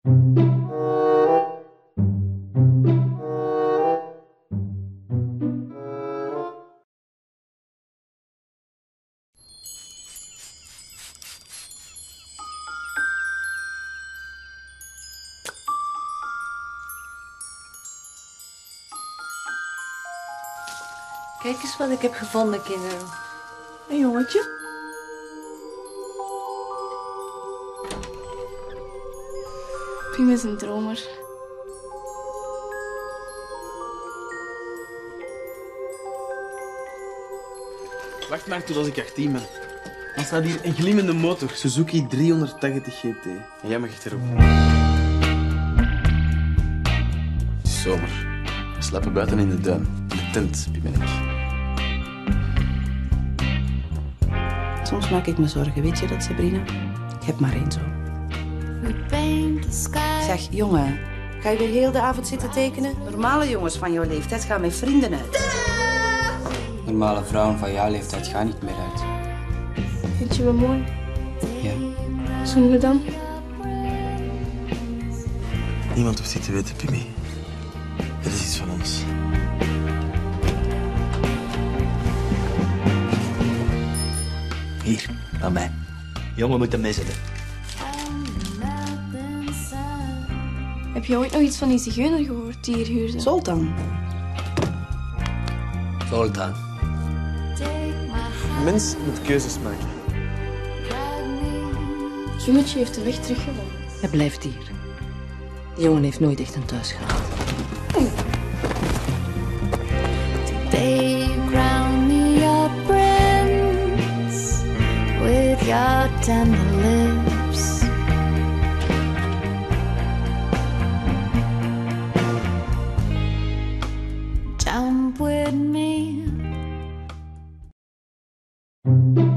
Kijk eens wat ik heb gevonden, kinderen. Een jongetje. Pim is een dromer. Wacht maar tot als ik 18 ben. Dan staat hier een glimmende motor, Suzuki 380 GT. En jij mag erop. Het is zomer. We slapen buiten in de duin. In de tent, Pim en ik. Soms maak ik me zorgen, weet je dat, Sabrina? Ik heb maar één zoon. Zeg, jongen, ga je weer heel de avond zitten tekenen? Normale jongens van jouw leeftijd gaan met vrienden uit. Normale vrouwen van jouw leeftijd gaan niet meer uit. Vind je me mooi? Ja. Zoenen we dan? Niemand hoeft dit te weten, Pimmy. Dit is iets van ons. Hier, aan mij. Jongen moet er mee zitten. Heb je ooit nog iets van die zigeuner gehoord die hier huurde? Zoltan. Zoltan. Een mens moet keuzes maken. Jongetje heeft de weg teruggevonden. Hij blijft hier. Die jongen heeft nooit echt een thuis gehad. They crown me your prince with your tender lips. Jump with me.